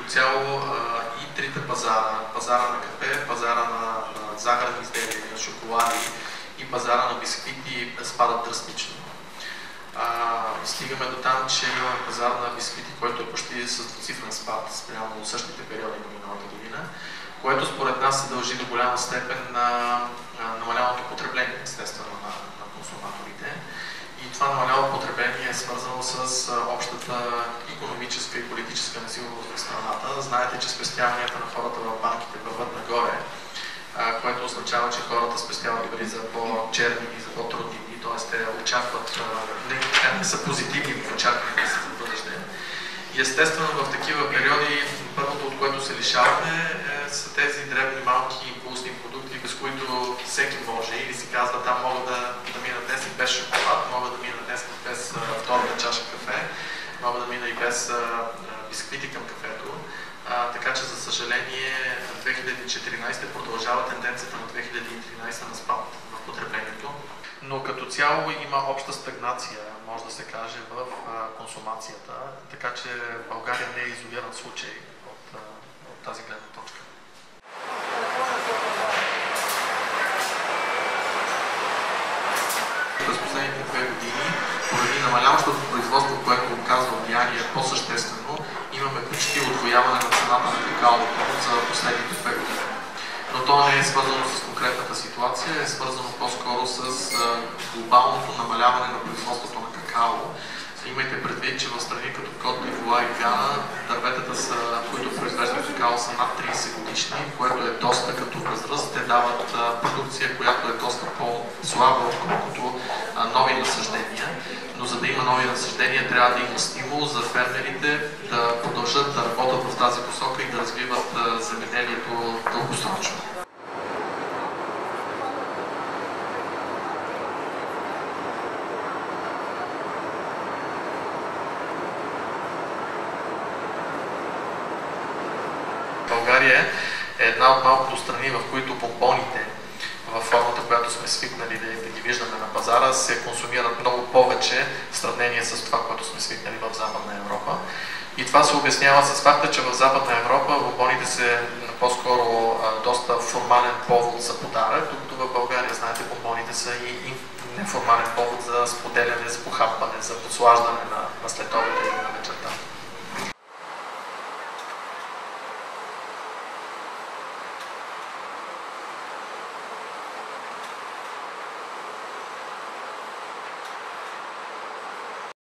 цяло и трите пазара на кафе, пазара на захарни изделия, шоколади и пазара на бисквити спадат драстично. Стигаме до там, че имаме пазар на бисквити, който е почти с двуцифрен спад спрямо същите периоди на миналата година, което според нас се дължи до голяма степен на намаляното потребление, естествено, на консуматорите. И това намаляло потребление е свързано с общата икономическа и политическа несигурност в страната. Знаете, че спестяванията на хората в банките върват нагоре, което означава, че хората спестяват дори за по-черни и за по-трудни дни, т.е. те очакват, не са позитивни в очакването си за бъдеще. И естествено в такива периоди първото, от което се лишаваме, са тези дребни, малки импулсни продукти, без които всеки може, или си казва, там мога да мина днес и без шоколад, мога да мина днес без втората чаша кафе, мога да мина и без бисквити към кафето. Така че, за съжаление, 2014 продължава тенденцията на 2013 на спад в потреблението. Но като цяло има обща стагнация, може да се каже, в консумацията, така че България не е изолиран случай от тази гледна точка. През последните 2 години, поради намаляващото производство, което оказва влияние по-съществено, имаме почти удвояване на цената на какаото за последните 2 години. Но то не е свързано с конкретната ситуация, е свързано по-скоро с глобалното намаляване на производството на какао. Имайте предвид, че в страни като Кот д'Ивоар и Гана дърветата, които произвеждат какао, са над 30 годишни, което е доста като възраст. Те дават продукция, която е доста по-слаба, отколкото нови насъждения. Но за да има нови насъждения, трябва да има стимул за фермерите да продължат да работят в тази посока и да развиват земеделието дългосрочно. България е една от малко страни, в които бомбоните, във формата, която сме свикнали да ги виждаме на пазара, се консумират много повече в сравнение с това, което сме свикнали в Западна Европа. И това се обяснява с факта, че в Западна Европа бомбоните са по-скоро доста формален повод за подарък, докато в България, знаете, бомбоните са и неформален повод за споделяне, за похапване, за подслаждане на следобеда или на вечерта.